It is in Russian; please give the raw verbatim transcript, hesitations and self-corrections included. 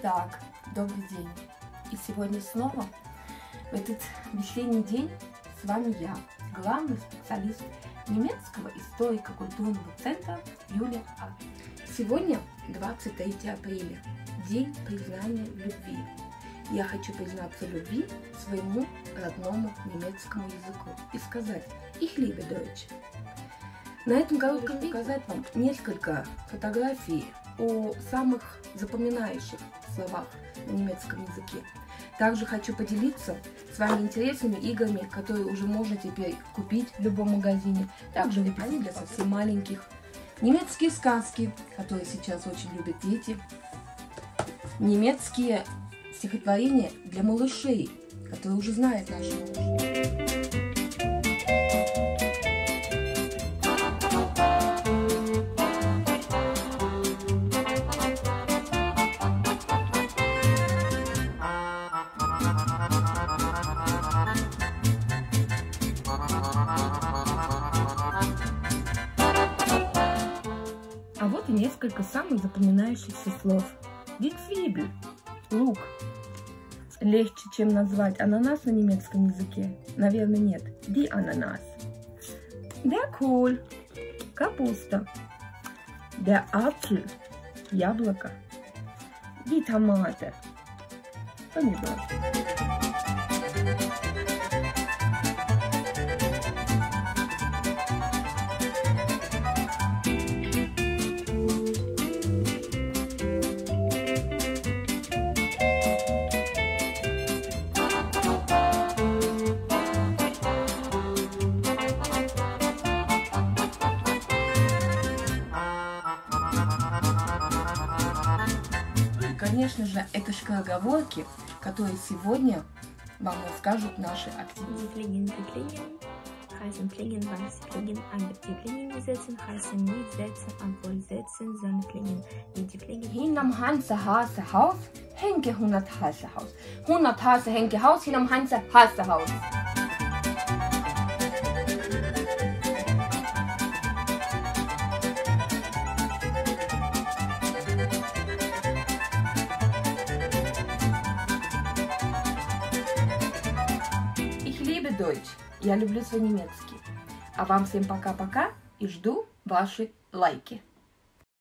Итак, добрый день. И сегодня снова, в этот весенний день, с вами я, главный специалист немецкого историко-культурного центра Юлия А. Сегодня двадцать третье апреля, день признания в любви. Я хочу признаться в любви своему родному немецкому языку и сказать «Ich liebe Deutsch». На этом коротком видео показать вам несколько фотографий о самых запоминающих словах на немецком языке. Также хочу поделиться с вами интересными играми, которые уже можно теперь купить в любом магазине. Также они для совсем маленьких. Немецкие сказки, которые сейчас очень любят дети. Немецкие стихотворения для малышей, которые уже знают наши малыши. А вот и несколько самых запоминающихся слов. Die Zwiebel – лук. Легче, чем назвать ананас на немецком языке? Наверное, нет. Die Ananas. Der Kohl – капуста. Der Apfel – яблоко. Die Tomate – помидор. Конечно же, это скороговорки, которые сегодня вам расскажут наши активисты. Fliegen, fliegen, heißen fliegen, weil sie fliegen, aber die Fliegen, die sitzen, heißen nicht sitzen, obwohl sitzen, sondern fliegen. Die fliegen. Hinam Hanse Hase Haus, Henke hundert Hase Haus. hundert Hase Henke Haus, hinam Hanse Hase Haus. Deutsch. Я люблю свой немецкий. А вам всем пока-пока и жду ваши лайки.